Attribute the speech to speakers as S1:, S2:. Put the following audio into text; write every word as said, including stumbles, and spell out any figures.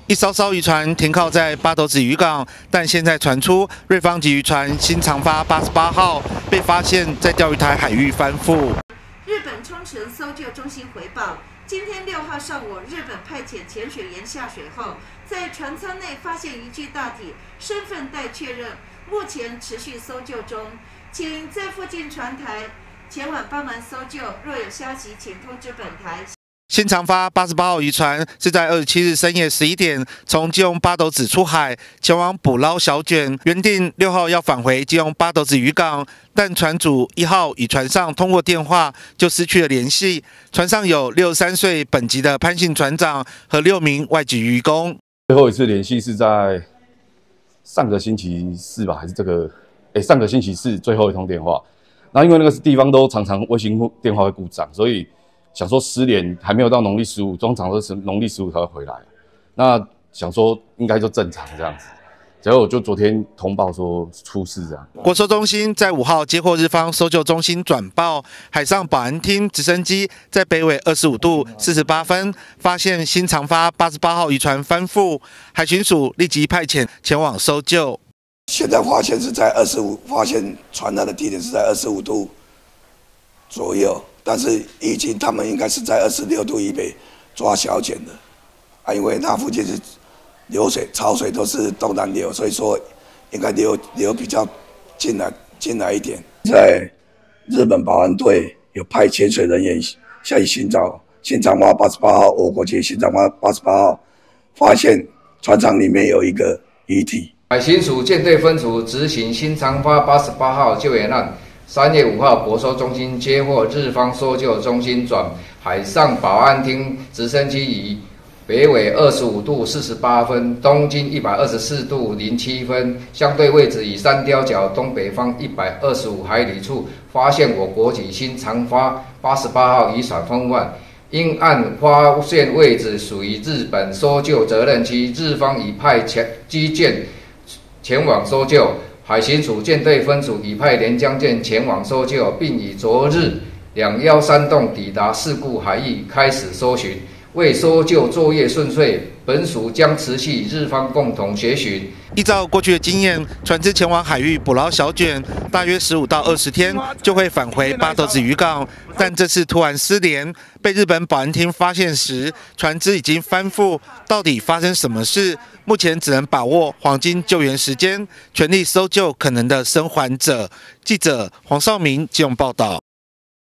S1: 一艘艘渔船停靠在八斗子渔港，但现在传出瑞芳级渔船新长发八十八号被发现在钓鱼台海域翻覆。
S2: 日本冲绳搜救中心回报，今天六号上午，日本派遣潜水员下水后，在船舱内发现一具大体，身份待确认，目前持续搜救中，请在附近船台前往帮忙搜救，若有消息，请通知本台。
S1: 新长发八十八号渔船是在二十七日深夜十一点从基隆八斗子出海，前往捕捞小卷，原定六号要返回基隆八斗子渔港，但船主一号与船上通过电话就失去了联系。船上有六十三岁本籍的潘姓船长和六名外籍渔工。
S3: 最后一次联系是在上个星期四吧，还是这个？哎，上个星期四最后一通电话。那因为那个地方都常常卫星电话会故障，所以 想说失联还没有到农历十五，通常都是农历十五才会回来。那想说应该就正常这样子，结果我就昨天通报说出事这样。
S1: 国搜中心在五号接获日方搜救中心转报，海上保安厅直升机在北纬二十五度四十八分发现新长发八十八号渔船翻覆，海巡署立即派遣前往搜救。
S4: 现在发现是在二十五，发现船难的地点是在二十五度左右。 但是已经，他们应该是在二十六度以北抓小卷的，啊，因为那附近是流水、潮水都是东南流，所以说应该流流比较进来进来一点。在日本保安队有派潜水人员下去寻找新长发八十八号，我国籍新长发八十八号，发现船舱里面有一个遗体。
S5: 海巡署舰队分组执行新长发八十八号救援案。 三月五号，国搜中心接获日方搜救中心转海上保安厅直升机以北纬二十五度四十八分、东经一百二十四度零七分，相对位置以三貂角东北方一百二十五海里处，发现我国籍新长发八十八号渔船风帆。因案发现位置属于日本搜救责任区，日方已派前机舰前往搜救。 海巡署舰队分组已派连江舰前往搜救，并于昨日两幺三洞抵达事故海域，开始搜寻。为搜救作业顺遂，本署将持续与日方共同协寻。
S1: 依照过去的经验，船只前往海域捕捞小卷，大约十五到二十天就会返回八斗子渔港。但这次突然失联，被日本保安厅发现时，船只已经翻覆。到底发生什么事？目前只能把握黄金救援时间，全力搜救可能的生还者。记者黄少明基隆报道。